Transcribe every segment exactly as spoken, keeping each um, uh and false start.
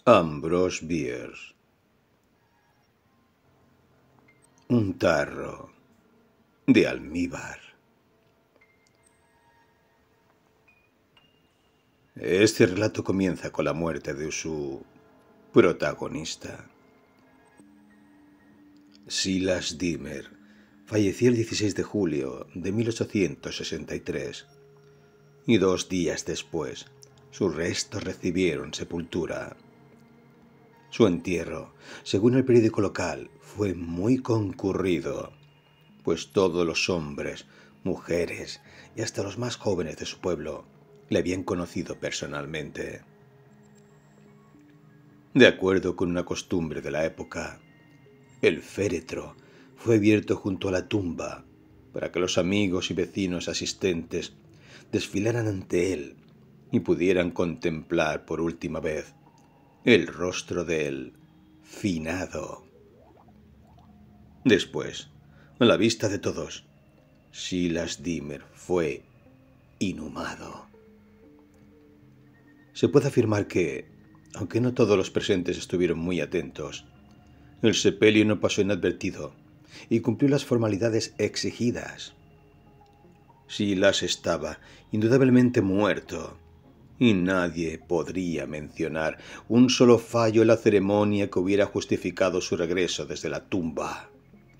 Ambrose Bierce. Un tarro de almíbar. Este relato comienza con la muerte de su protagonista. Silas Deemer falleció el dieciséis de julio de mil ochocientos sesenta y tres y dos días después sus restos recibieron sepultura. Su entierro, según el periódico local, fue muy concurrido, pues todos los hombres, mujeres y hasta los más jóvenes de su pueblo le habían conocido personalmente. De acuerdo con una costumbre de la época, el féretro fue abierto junto a la tumba para que los amigos y vecinos asistentes desfilaran ante él y pudieran contemplar por última vez el rostro del finado. Después, a la vista de todos, Silas Deemer fue inhumado. Se puede afirmar que, aunque no todos los presentes estuvieron muy atentos, el sepelio no pasó inadvertido y cumplió las formalidades exigidas. Silas estaba indudablemente muerto, y nadie podría mencionar un solo fallo en la ceremonia que hubiera justificado su regreso desde la tumba.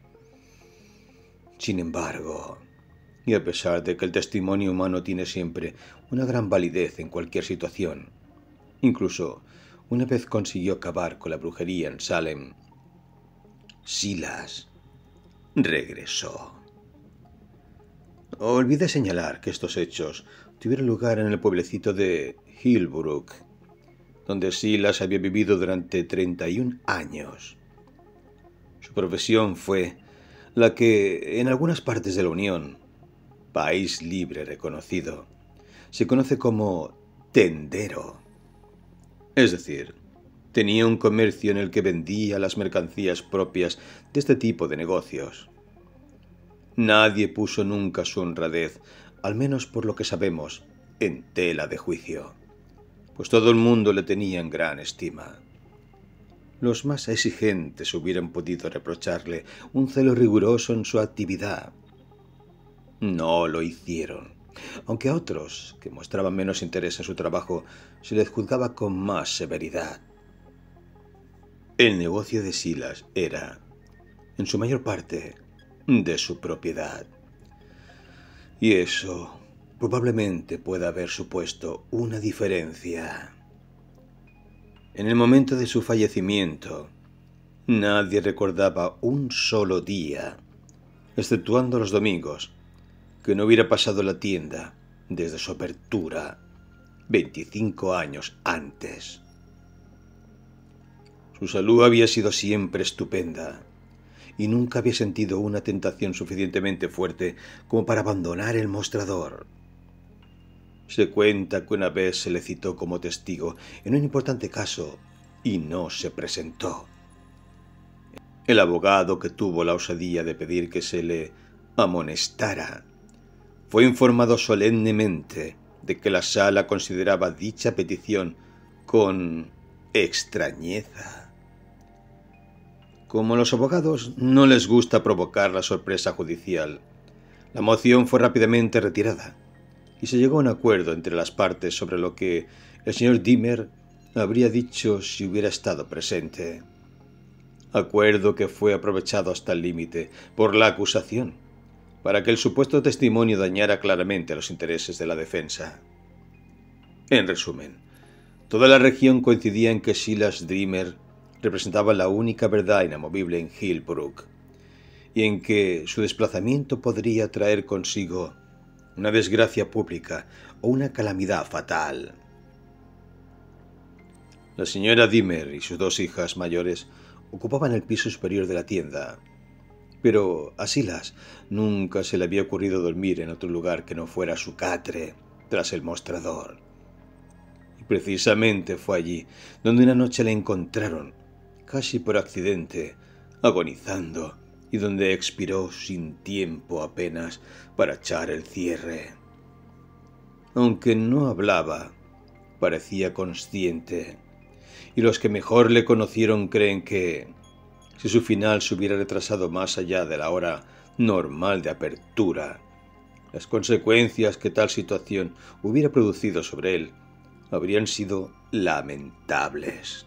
Sin embargo, y a pesar de que el testimonio humano tiene siempre una gran validez en cualquier situación, incluso una vez consiguió acabar con la brujería en Salem, Silas regresó. Olvidé señalar que estos hechos tuvieron lugar en el pueblecito de Hillbrook, donde Silas había vivido durante treinta y un años. Su profesión fue la que en algunas partes de la Unión, país libre reconocido, se conoce como tendero. Es decir, tenía un comercio en el que vendía las mercancías propias de este tipo de negocios. Nadie puso nunca su honradez, al menos por lo que sabemos, en tela de juicio, pues todo el mundo le tenía en gran estima. Los más exigentes hubieran podido reprocharle un celo riguroso en su actividad. No lo hicieron, aunque a otros, que mostraban menos interés en su trabajo, se les juzgaba con más severidad. El negocio de Silas era, en su mayor parte, de su propiedad. Y eso probablemente pueda haber supuesto una diferencia. En el momento de su fallecimiento, nadie recordaba un solo día, exceptuando los domingos, que no hubiera pasado la tienda desde su apertura veinticinco años antes. Su salud había sido siempre estupenda y nunca había sentido una tentación suficientemente fuerte como para abandonar el mostrador. Se cuenta que una vez se le citó como testigo en un importante caso y no se presentó. El abogado, que tuvo la osadía de pedir que se le amonestara, fue informado solemnemente de que la sala consideraba dicha petición con extrañeza. Como a los abogados no les gusta provocar la sorpresa judicial, la moción fue rápidamente retirada y se llegó a un acuerdo entre las partes sobre lo que el señor Deemer habría dicho si hubiera estado presente. Acuerdo que fue aprovechado hasta el límite por la acusación, para que el supuesto testimonio dañara claramente los intereses de la defensa. En resumen, toda la región coincidía en que Silas Deemer representaba la única verdad inamovible en Hillbrook, y en que su desplazamiento podría traer consigo una desgracia pública o una calamidad fatal. La señora Deemer y sus dos hijas mayores ocupaban el piso superior de la tienda, pero a Silas nunca se le había ocurrido dormir en otro lugar que no fuera su catre tras el mostrador. Y precisamente fue allí donde una noche le encontraron, casi por accidente, agonizando, y donde expiró sin tiempo apenas para echar el cierre. Aunque no hablaba, parecía consciente, y los que mejor le conocieron creen que, si su final se hubiera retrasado más allá de la hora normal de apertura, las consecuencias que tal situación hubiera producido sobre él habrían sido lamentables.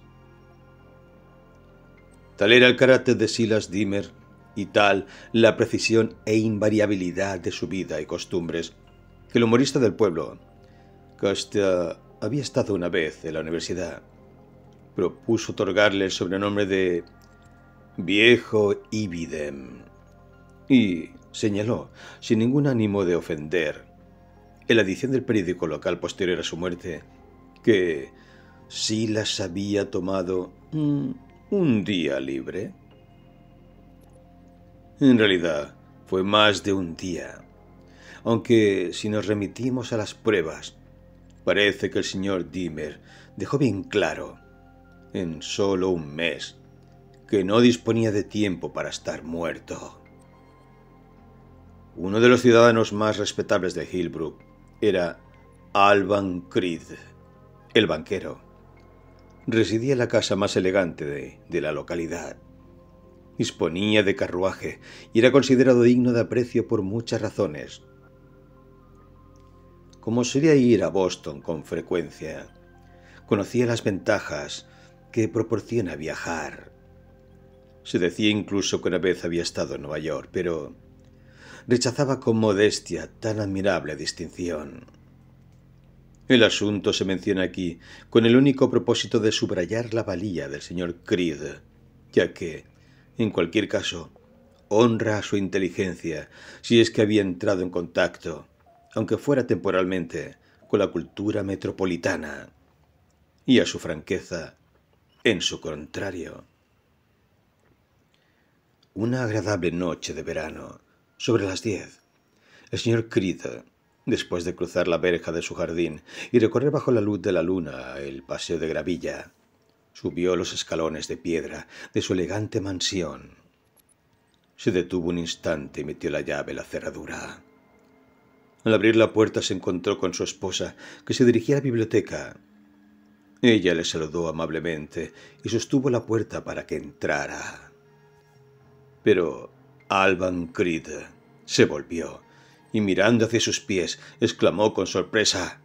Tal era el carácter de Silas Dimmer y tal la precisión e invariabilidad de su vida y costumbres, que el humorista del pueblo, que hasta había estado una vez en la universidad, propuso otorgarle el sobrenombre de Viejo Ibidem, y señaló, sin ningún ánimo de ofender, en la edición del periódico local posterior a su muerte, que Silas había tomado mm, un día libre. En realidad, fue más de un día, aunque si nos remitimos a las pruebas, parece que el señor Dimmer dejó bien claro, en solo un mes, que no disponía de tiempo para estar muerto. Uno de los ciudadanos más respetables de Hillbrook era Alban Creed, el banquero. Residía en la casa más elegante de, de la localidad. Disponía de carruaje y era considerado digno de aprecio por muchas razones. Como solía ir a Boston con frecuencia, conocía las ventajas que proporciona viajar. Se decía incluso que una vez había estado en Nueva York, pero rechazaba con modestia tan admirable distinción. El asunto se menciona aquí con el único propósito de subrayar la valía del señor Creed, ya que, en cualquier caso, honra a su inteligencia si es que había entrado en contacto, aunque fuera temporalmente, con la cultura metropolitana, y a su franqueza en su contrario. Una agradable noche de verano, sobre las diez, el señor Creed, después de cruzar la verja de su jardín y recorrer bajo la luz de la luna el paseo de gravilla, subió los escalones de piedra de su elegante mansión. Se detuvo un instante y metió la llave en la cerradura. Al abrir la puerta se encontró con su esposa, que se dirigía a la biblioteca. Ella le saludó amablemente y sostuvo la puerta para que entrara. Pero Alban Creed se volvió y, mirando hacia sus pies, exclamó con sorpresa: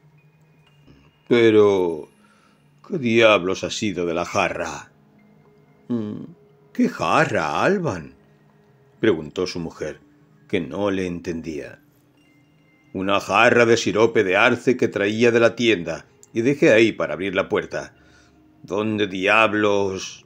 «Pero, ¿qué diablos ha sido de la jarra?» «¿Qué jarra, Alban?», preguntó su mujer, que no le entendía. «Una jarra de sirope de arce que traía de la tienda y dejé ahí para abrir la puerta. ¿Dónde diablos...»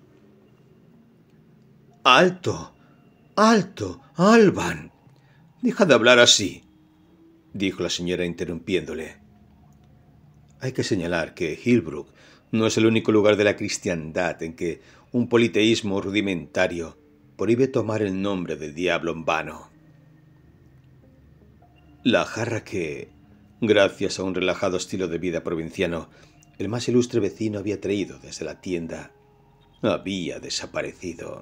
«¡Alto! ¡Alto, Alban! Deja de hablar así», dijo la señora interrumpiéndole. Hay que señalar que Hillbrook no es el único lugar de la cristiandad en que un politeísmo rudimentario prohíbe tomar el nombre del diablo en vano. La jarra que, gracias a un relajado estilo de vida provinciano, el más ilustre vecino había traído desde la tienda, había desaparecido.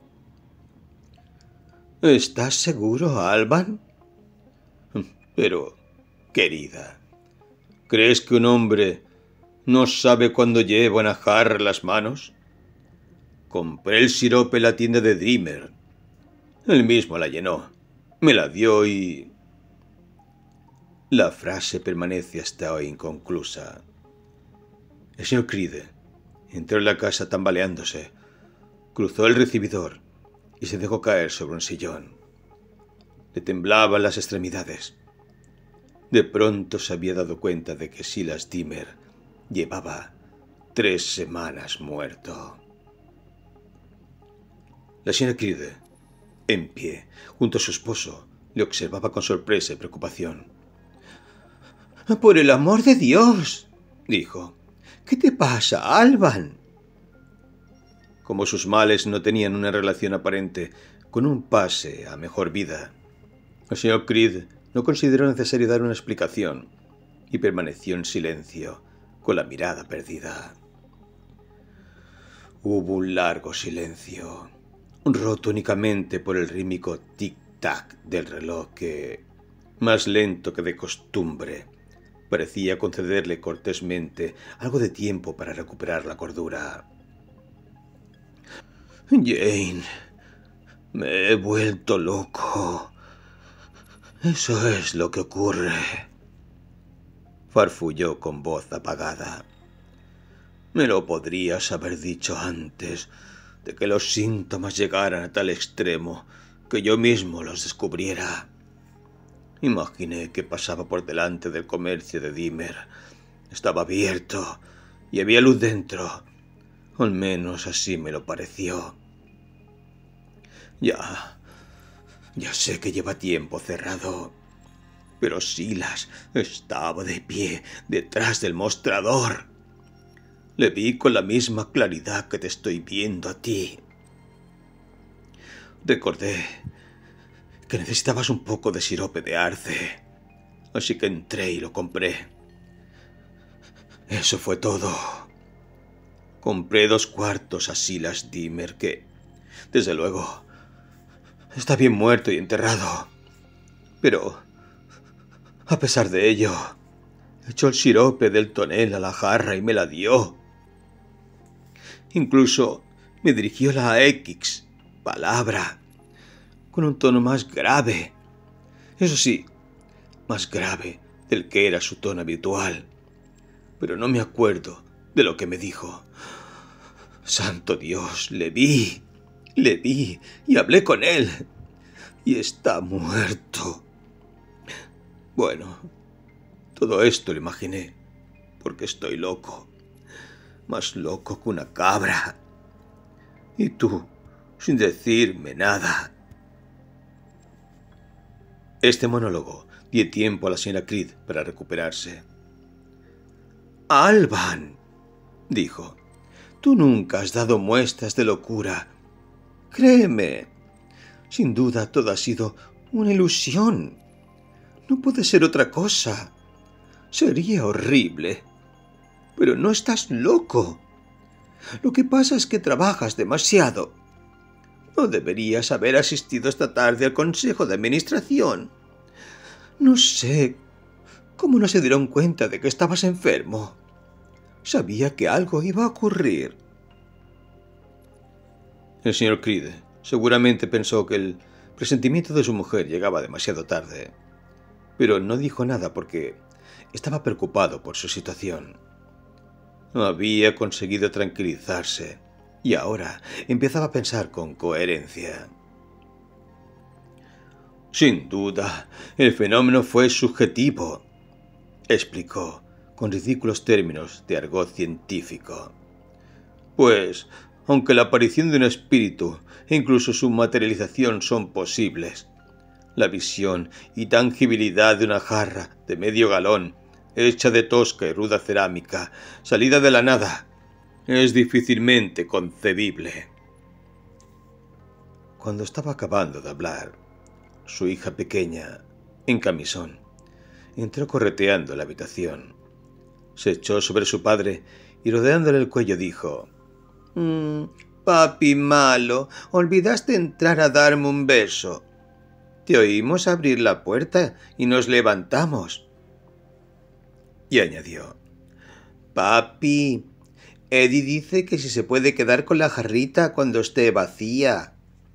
«¿Estás seguro, Alban?» «Pero, querida, ¿crees que un hombre no sabe cuándo lleva una jarra en las manos? Compré el sirope en la tienda de Dimmer. Él mismo la llenó, me la dio y...» La frase permanece hasta hoy inconclusa. El señor Creed entró en la casa tambaleándose, cruzó el recibidor y se dejó caer sobre un sillón. Le temblaban las extremidades. De pronto se había dado cuenta de que Silas Dimmer llevaba tres semanas muerto. La señora Creed, en pie, junto a su esposo, le observaba con sorpresa y preocupación. «¡Por el amor de Dios!», dijo. «¿Qué te pasa, Alban?». Como sus males no tenían una relación aparente con un pase a mejor vida, el señor Creed no consideró necesario dar una explicación y permaneció en silencio, con la mirada perdida. Hubo un largo silencio, roto únicamente por el rítmico tic-tac del reloj que, más lento que de costumbre, parecía concederle cortésmente algo de tiempo para recuperar la cordura. Jane, me he vuelto loco. Eso es lo que ocurre, farfulló con voz apagada. Me lo podrías haber dicho antes de que los síntomas llegaran a tal extremo que yo mismo los descubriera. Imaginé que pasaba por delante del comercio de Dimmer. Estaba abierto y había luz dentro. Al menos así me lo pareció. Ya, ya sé que lleva tiempo cerrado, pero Silas estaba de pie detrás del mostrador. Le vi con la misma claridad que te estoy viendo a ti. Recordé que necesitabas un poco de sirope de arce, así que entré y lo compré. Eso fue todo. Compré dos cuartos a Silas Dimmer, que, desde luego, está bien muerto y enterrado. Pero, a pesar de ello, echó el sirope del tonel a la jarra y me la dio. Incluso me dirigió la X palabra con un tono más grave. Eso sí, más grave del que era su tono habitual. Pero no me acuerdo de lo que me dijo. Santo Dios, le vi, le vi y hablé con él. Y está muerto. Bueno, todo esto lo imaginé, porque estoy loco. Más loco que una cabra. Y tú, sin decirme nada. Este monólogo dio tiempo a la señora Creed para recuperarse. Alban, dijo, tú nunca has dado muestras de locura. Créeme, sin duda todo ha sido una ilusión. No puede ser otra cosa. Sería horrible. Pero no estás loco. Lo que pasa es que trabajas demasiado. No deberías haber asistido esta tarde al Consejo de Administración. No sé cómo no se dieron cuenta de que estabas enfermo. Sabía que algo iba a ocurrir. El señor Creed seguramente pensó que el presentimiento de su mujer llegaba demasiado tarde, pero no dijo nada porque estaba preocupado por su situación. No había conseguido tranquilizarse y ahora empezaba a pensar con coherencia. Sin duda, el fenómeno fue subjetivo, explicó con ridículos términos de argot científico. Pues, aunque la aparición de un espíritu e incluso su materialización son posibles, la visión y tangibilidad de una jarra de medio galón hecha de tosca y ruda cerámica, salida de la nada, es difícilmente concebible. Cuando estaba acabando de hablar, su hija pequeña, en camisón, entró correteando la habitación. Se echó sobre su padre y rodeándole el cuello dijo: mm, «Papi malo, olvidaste entrar a darme un beso. Te oímos abrir la puerta y nos levantamos». Y añadió: «Papi, Eddie dice que si se puede quedar con la jarrita cuando esté vacía».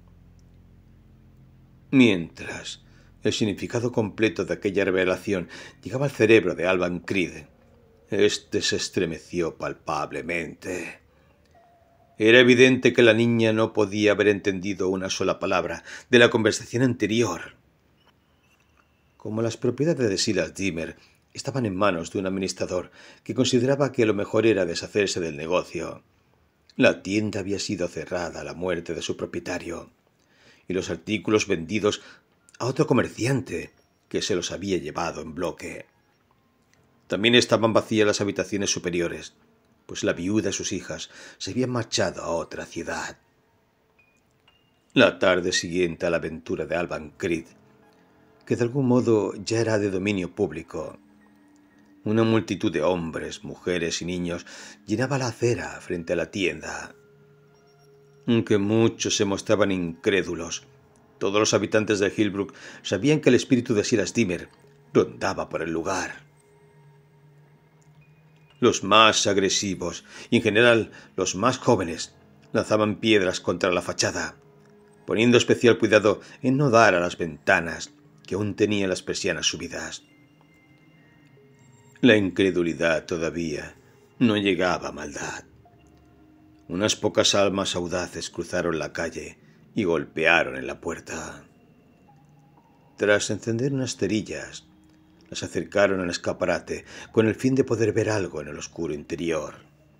Mientras el significado completo de aquella revelación llegaba al cerebro de Alban Creed, este se estremeció palpablemente. Era evidente que la niña no podía haber entendido una sola palabra de la conversación anterior. Como las propiedades de Silas Dimmer estaban en manos de un administrador que consideraba que lo mejor era deshacerse del negocio, la tienda había sido cerrada a la muerte de su propietario y los artículos vendidos a otro comerciante que se los había llevado en bloque. También estaban vacías las habitaciones superiores, pues la viuda y sus hijas se habían marchado a otra ciudad. La tarde siguiente a la aventura de Alban Creed, que de algún modo ya era de dominio público, una multitud de hombres, mujeres y niños llenaba la acera frente a la tienda. Aunque muchos se mostraban incrédulos, todos los habitantes de Hillbrook sabían que el espíritu de Silas Dimmer rondaba por el lugar. Los más agresivos y en general los más jóvenes lanzaban piedras contra la fachada, poniendo especial cuidado en no dar a las ventanas que aún tenían las persianas subidas. La incredulidad todavía no llegaba a maldad. Unas pocas almas audaces cruzaron la calle y golpearon en la puerta. Tras encender unas cerillas, las acercaron al escaparate con el fin de poder ver algo en el oscuro interior.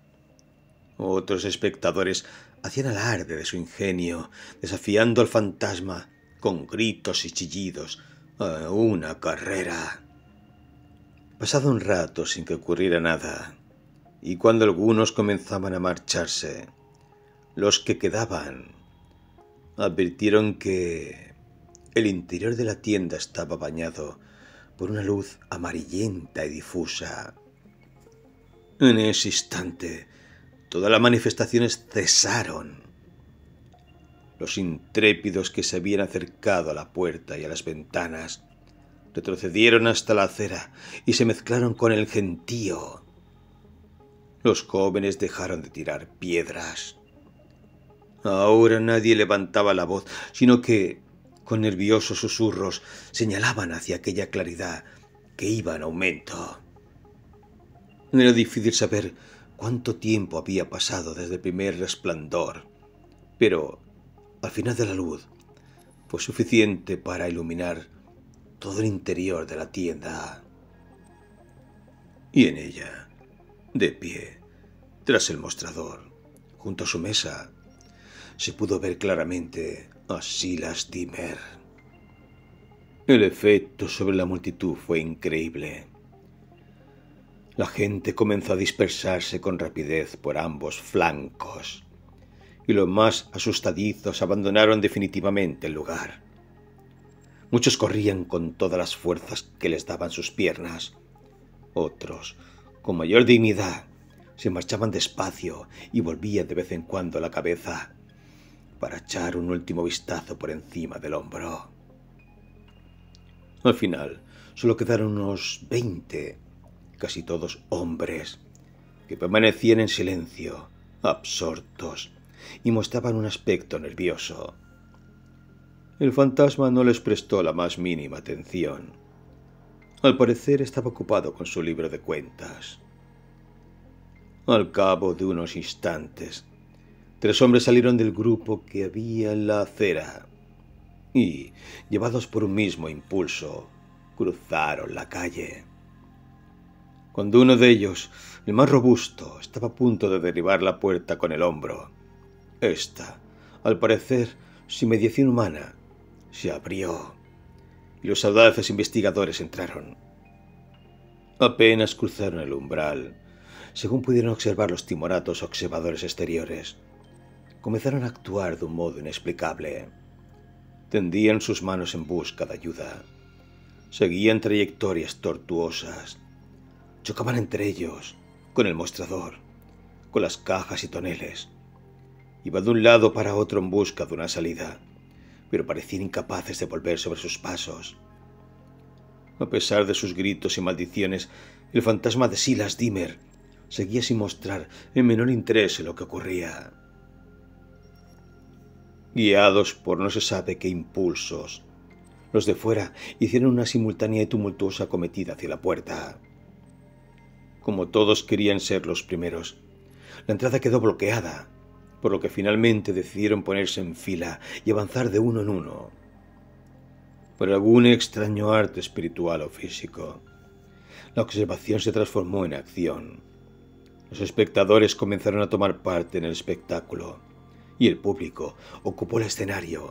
Otros espectadores hacían alarde de su ingenio, desafiando al fantasma con gritos y chillidos a una carrera. Pasado un rato sin que ocurriera nada, y cuando algunos comenzaban a marcharse, los que quedaban advirtieron que el interior de la tienda estaba bañado por una luz amarillenta y difusa. En ese instante, todas las manifestaciones cesaron. Los intrépidos que se habían acercado a la puerta y a las ventanas retrocedieron hasta la acera y se mezclaron con el gentío. Los jóvenes dejaron de tirar piedras. Ahora nadie levantaba la voz, sino que, con nerviosos susurros, señalaban hacia aquella claridad que iba en aumento. Era difícil saber cuánto tiempo había pasado desde el primer resplandor, pero al final de la luz fue suficiente para iluminar todo el interior de la tienda. Y en ella, de pie, tras el mostrador, junto a su mesa, se pudo ver claramente a Silas Dimmer. El efecto sobre la multitud fue increíble. La gente comenzó a dispersarse con rapidez por ambos flancos, y los más asustadizos abandonaron definitivamente el lugar. Muchos corrían con todas las fuerzas que les daban sus piernas. Otros, con mayor dignidad, se marchaban despacio y volvían de vez en cuando la cabeza para echar un último vistazo por encima del hombro. Al final, solo quedaron unos veinte, casi todos hombres, que permanecían en silencio, absortos, y mostraban un aspecto nervioso. El fantasma no les prestó la más mínima atención. Al parecer estaba ocupado con su libro de cuentas. Al cabo de unos instantes, tres hombres salieron del grupo que había en la acera y, llevados por un mismo impulso, cruzaron la calle. Cuando uno de ellos, el más robusto, estaba a punto de derribar la puerta con el hombro, ésta, al parecer, sin mediación humana, se abrió y los audaces investigadores entraron. Apenas cruzaron el umbral, según pudieron observar los timoratos observadores exteriores, comenzaron a actuar de un modo inexplicable. Tendían sus manos en busca de ayuda. Seguían trayectorias tortuosas. Chocaban entre ellos, con el mostrador, con las cajas y toneles. Iban de un lado para otro en busca de una salida, pero parecían incapaces de volver sobre sus pasos. A pesar de sus gritos y maldiciones, el fantasma de Silas Dimmer seguía sin mostrar el menor interés en lo que ocurría. Guiados por no se sabe qué impulsos, los de fuera hicieron una simultánea y tumultuosa acometida hacia la puerta. Como todos querían ser los primeros, la entrada quedó bloqueada, por lo que finalmente decidieron ponerse en fila y avanzar de uno en uno. Por algún extraño arte espiritual o físico, la observación se transformó en acción. Los espectadores comenzaron a tomar parte en el espectáculo, y el público ocupó el escenario.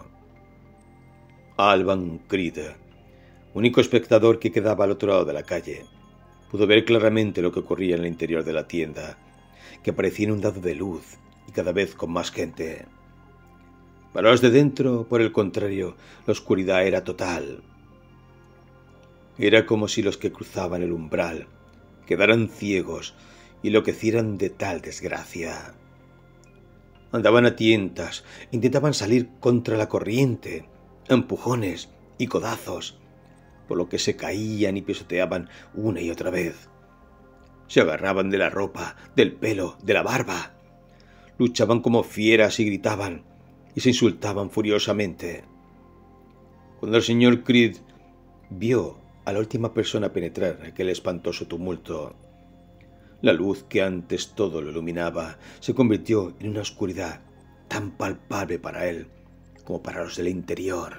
Alban Creed, único espectador que quedaba al otro lado de la calle, pudo ver claramente lo que ocurría en el interior de la tienda, que parecía inundado de luz y cada vez con más gente. Para los de dentro, por el contrario, la oscuridad era total. Era como si los que cruzaban el umbral quedaran ciegos y enloquecieran de tal desgracia. Andaban a tientas, intentaban salir contra la corriente, a empujones y codazos, por lo que se caían y pisoteaban una y otra vez. Se agarraban de la ropa, del pelo, de la barba. Luchaban como fieras y gritaban, y se insultaban furiosamente. Cuando el señor Creed vio a la última persona penetrar aquel espantoso tumulto, la luz que antes todo lo iluminaba se convirtió en una oscuridad tan palpable para él como para los del interior.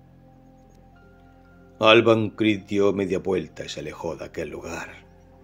Alban Creed dio media vuelta y se alejó de aquel lugar.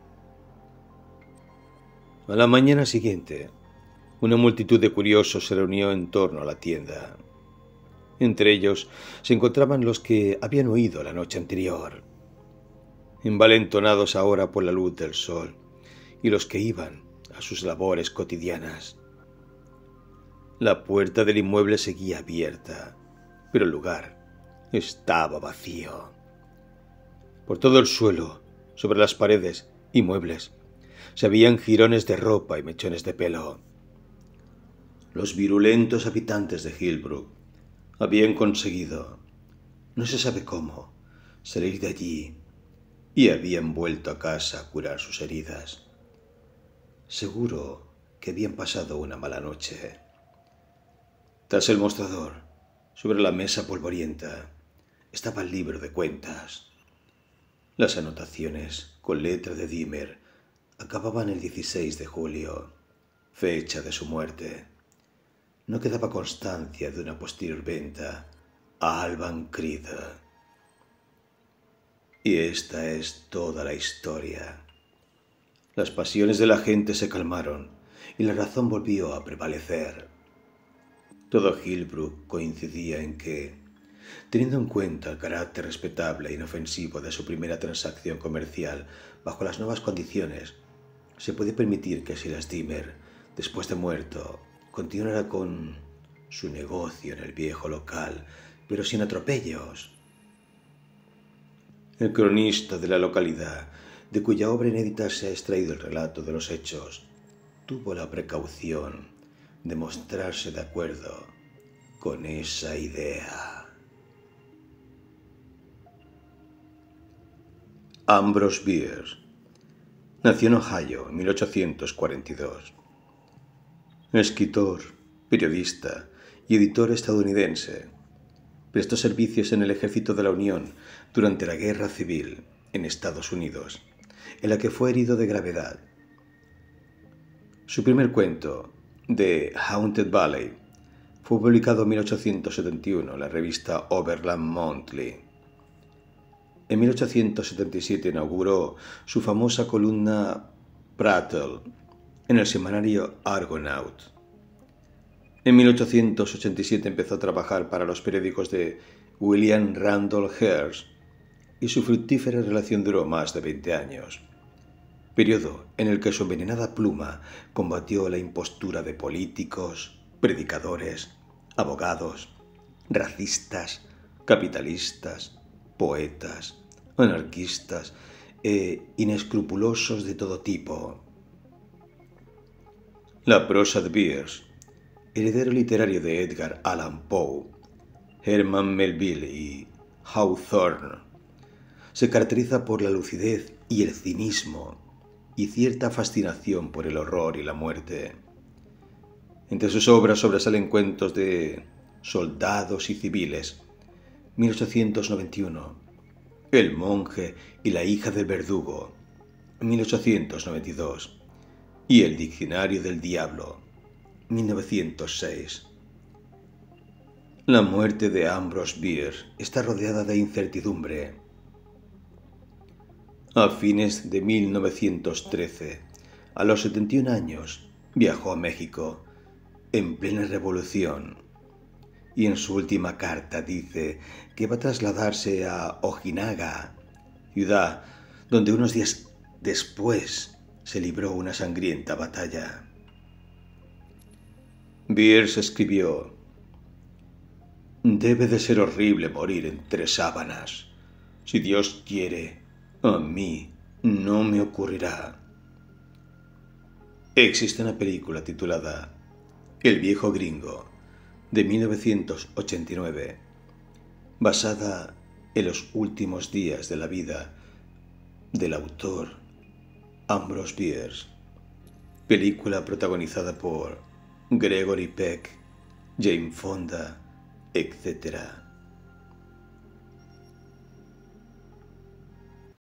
A la mañana siguiente, una multitud de curiosos se reunió en torno a la tienda. Entre ellos se encontraban los que habían huido la noche anterior, envalentonados ahora por la luz del sol, y los que iban a sus labores cotidianas. La puerta del inmueble seguía abierta, pero el lugar estaba vacío. Por todo el suelo, sobre las paredes y muebles, se veían jirones de ropa y mechones de pelo. Los virulentos habitantes de Hillbrook habían conseguido, no se sabe cómo, salir de allí y habían vuelto a casa a curar sus heridas. Seguro que habían pasado una mala noche. Tras el mostrador, sobre la mesa polvorienta, estaba el libro de cuentas. Las anotaciones, con letra de Dimmer, acababan el dieciséis de julio, fecha de su muerte. No quedaba constancia de una posterior venta a Alban Creed. Y esta es toda la historia. Las pasiones de la gente se calmaron y la razón volvió a prevalecer. Todo Hillbrook coincidía en que, teniendo en cuenta el carácter respetable e inofensivo de su primera transacción comercial bajo las nuevas condiciones, se podía permitir que Silas Dimmer, después de muerto, continuara con su negocio en el viejo local, pero sin atropellos. El cronista de la localidad, de cuya obra inédita se ha extraído el relato de los hechos, tuvo la precaución de mostrarse de acuerdo con esa idea. Ambrose Bierce nació en Ohio en mil ochocientos cuarenta y dos. Escritor, periodista y editor estadounidense, prestó servicios en el Ejército de la Unión durante la Guerra Civil en Estados Unidos, en la que fue herido de gravedad. Su primer cuento, The Haunted Valley, fue publicado en mil ochocientos setenta y uno en la revista Overland Monthly. En mil ochocientos setenta y siete inauguró su famosa columna Prattle en el semanario Argonaut. En mil ochocientos ochenta y siete empezó a trabajar para los periódicos de William Randolph Hearst y su fructífera relación duró más de veinte años, periodo en el que su envenenada pluma combatió la impostura de políticos, predicadores, abogados, racistas, capitalistas, poetas, anarquistas e inescrupulosos de todo tipo. La prosa de Bierce, heredero literario de Edgar Allan Poe, Herman Melville y Hawthorne, se caracteriza por la lucidez y el cinismo y cierta fascinación por el horror y la muerte. Entre sus obras sobresalen cuentos de soldados y civiles, mil ochocientos noventa y uno, El monje y la hija del verdugo, mil ochocientos noventa y dos, y El diccionario del diablo, mil novecientos seis. La muerte de Ambrose Bierce está rodeada de incertidumbre. A fines de mil novecientos trece, a los setenta y un años, viajó a México, en plena revolución, y en su última carta dice que va a trasladarse a Ojinaga, ciudad donde unos días después se libró una sangrienta batalla. Bierce escribió: «Debe de ser horrible morir entre sábanas. Si Dios quiere, a mí no me ocurrirá». Existe una película titulada El viejo gringo, de mil novecientos ochenta y nueve, basada en los últimos días de la vida del autor Ambrose Bierce. Película protagonizada por Gregory Peck, Jane Fonda, etcétera.